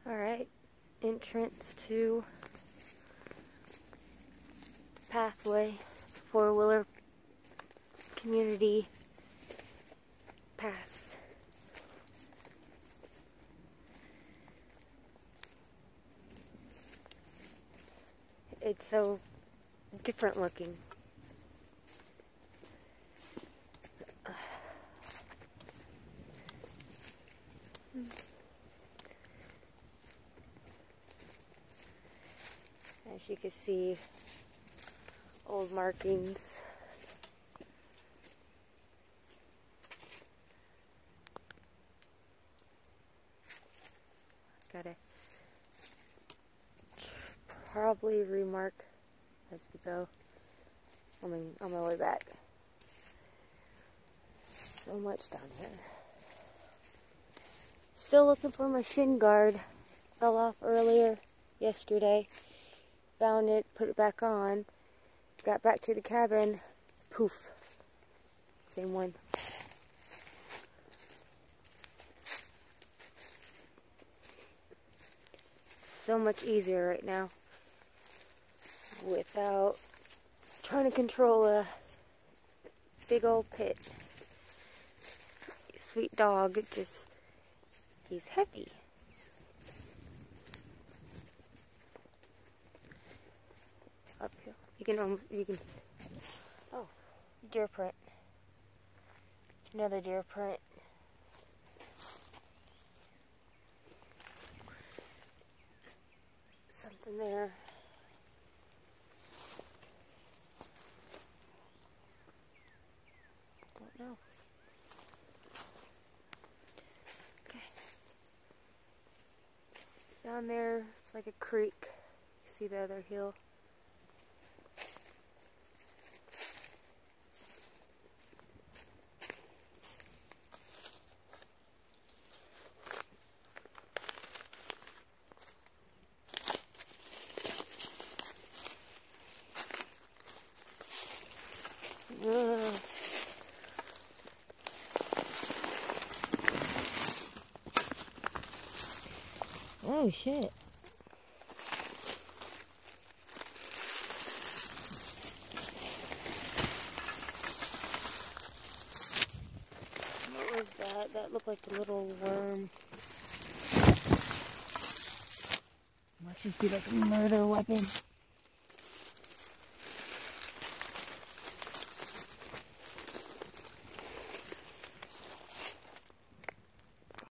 Alright, entrance to the pathway, four-wheeler community paths. It's so different looking. As you can see, old markings. Gotta probably remark as we go. I mean, on my way back. So much down here. Still looking for my shin guard. Fell off earlier yesterday. Found it, put it back on. Got back to the cabin. Poof. Same one. So much easier right now without trying to control a big old pit. Sweet dog, he's heavy. Uphill. You can, oh, deer print. Another deer print. Something there. Don't know. Okay. Down there, it's like a creek. You see the other hill? Oh shit. What was that? That looked like a little worm. Must just be like a murder weapon.